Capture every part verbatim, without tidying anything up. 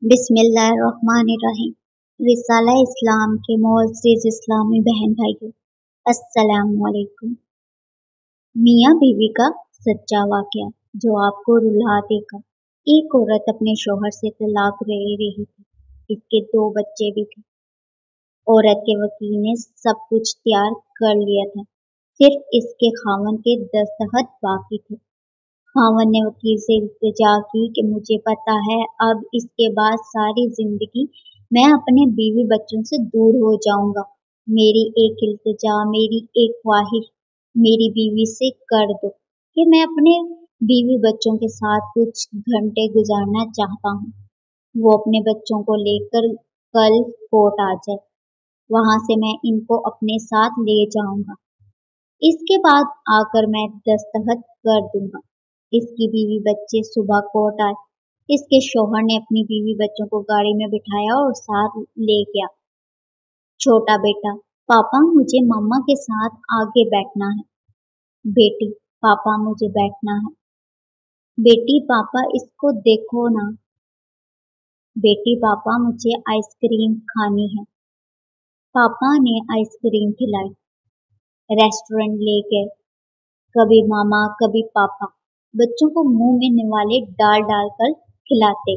बिस्मिल्लाहिर्रहमानिर्रहीम। रिसाला इस्लाम के मोअज़्ज़िज़ इस्लामी बहन भाइयों, अस्सलामु अलैकुम। मियाँ बीवी का सच्चा वाक़या जो आपको रुला देगा। एक औरत अपने शौहर से तलाक ले रही थी। इसके दो बच्चे भी थे। औरत के वकील ने सब कुछ तैयार कर लिया था, सिर्फ इसके खावंद के दस्तखत बाकी थे। खावंद ने वकील से इल्तिजा की कि मुझे पता है अब इसके बाद सारी जिंदगी मैं अपने बीवी बच्चों से दूर हो जाऊंगा। मेरी एक इल्तिजा, मेरी एक ख्वाहिश मेरी बीवी से कर दो कि मैं अपने बीवी बच्चों के साथ कुछ घंटे गुजारना चाहता हूँ। वो अपने बच्चों को लेकर कल कोर्ट आ जाए, वहां से मैं इनको अपने साथ ले जाऊंगा। इसके बाद आकर मैं दस्तखत कर दूंगा। इसकी बीवी बच्चे सुबह कोर्ट आए। इसके शौहर ने अपनी बीवी बच्चों को गाड़ी में बिठाया और साथ ले गया। छोटा बेटा, पापा मुझे मम्मा के साथ आगे बैठना है। बेटी, पापा मुझे बैठना है। बेटी, पापा इसको देखो ना। बेटी, पापा मुझे आइसक्रीम खानी है। पापा ने आइसक्रीम खिलाई, रेस्टोरेंट ले गए। कभी मामा कभी पापा बच्चों को मुंह में निवाले डाल डाल कर खिलाते।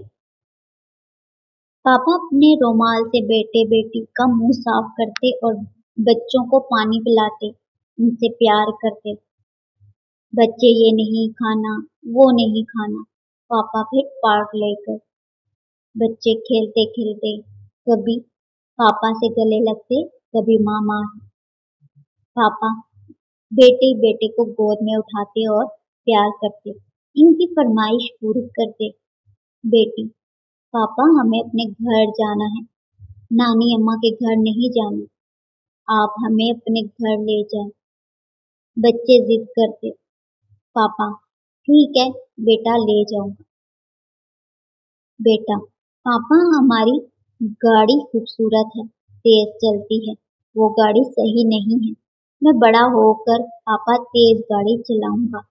पापा अपने रुमाल से बेटे बेटी का मुंह साफ करते और बच्चों को पानी पिलाते, उनसे प्यार करते। बच्चे ये नहीं खाना, वो नहीं खाना। पापा फिर पार्क लेकर। बच्चे खेलते खेलते कभी पापा से गले लगते, कभी मामा से। पापा बेटे बेटे को गोद में उठाते और प्यार करते, इनकी फरमाइश पूरी करते। बेटी, पापा हमें अपने घर जाना है, नानी अम्मा के घर नहीं जाना, आप हमें अपने घर ले जाएं। बच्चे जिद करते, पापा ठीक है बेटा ले जाऊंगा। बेटा, पापा हमारी गाड़ी खूबसूरत है, तेज चलती है, वो गाड़ी सही नहीं है, मैं बड़ा होकर पापा तेज गाड़ी चलाऊंगा।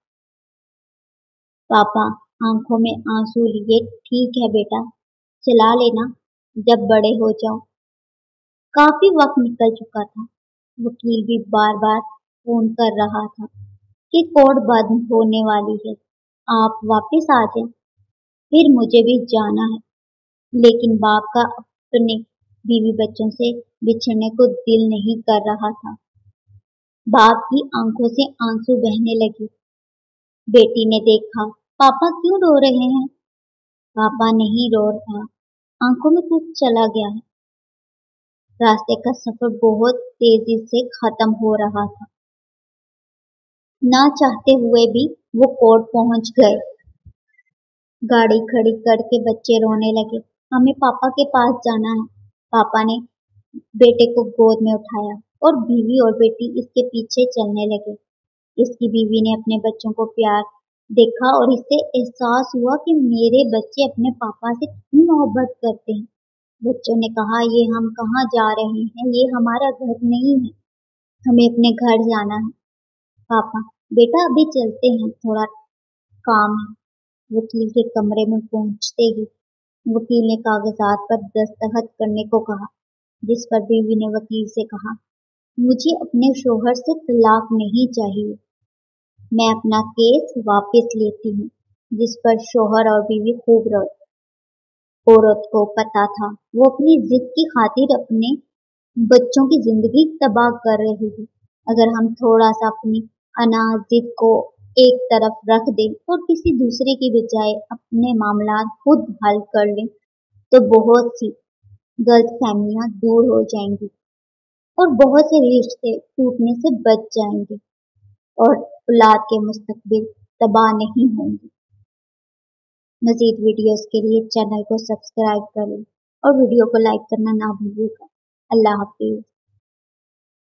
पापा आंखों में आंसू लिए, ठीक है बेटा चला लेना जब बड़े हो जाओ। काफी वक्त निकल चुका था। वकील भी बार बार फोन कर रहा था कि कोर्ट बंद होने वाली है, आप वापस आ जाएं। फिर मुझे भी जाना है, लेकिन बाप का अपने बीवी बच्चों से बिछड़ने को दिल नहीं कर रहा था। बाप की आंखों से आंसू बहने लगे। बेटी ने देखा, पापा क्यों रो रहे हैं? पापा नहीं रो रहा, आंखों में कुछ चला गया है। रास्ते का सफर बहुत तेजी से खत्म हो रहा था। ना चाहते हुए भी वो कोर्ट पहुंच गए। गाड़ी खड़ी करके बच्चे रोने लगे, हमें पापा के पास जाना है। पापा ने बेटे को गोद में उठाया और बीवी और बेटी इसके पीछे चलने लगे। इसकी बीवी ने अपने बच्चों को प्यार देखा और इससे एहसास हुआ कि मेरे बच्चे अपने पापा से कितनी मोहब्बत करते हैं। बच्चों ने कहा, ये हम कहाँ जा रहे हैं, ये हमारा घर नहीं है, हमें अपने घर जाना है। पापा, बेटा अभी चलते हैं, थोड़ा काम है। वकील के कमरे में पहुंचते ही वकील ने कागजात पर दस्तखत करने को कहा, जिस पर बीवी ने वकील से कहा, मुझे अपने शौहर से तलाक नहीं चाहिए, मैं अपना केस वापस लेती हूँ। जिस पर शौहर और बीवी खूब रोए। औरत को पता था वो अपनी जिद की खातिर अपने बच्चों की जिंदगी तबाह कर रही है। अगर हम थोड़ा सा अपनी अनाज जिद को एक तरफ रख दें और किसी दूसरे की बजाय अपने मामला खुद हल कर लें तो बहुत सी गलतफहमियां दूर हो जाएंगी और बहुत से रिश्ते टूटने से बच जाएंगे और औलाद के मुस्तकबिल तबाह नहीं होंगे। मज़ीद वीडियोस के लिए चैनल को सब्सक्राइब करें और वीडियो को लाइक करना ना भूलिएगा। अल्लाह हाफिज़।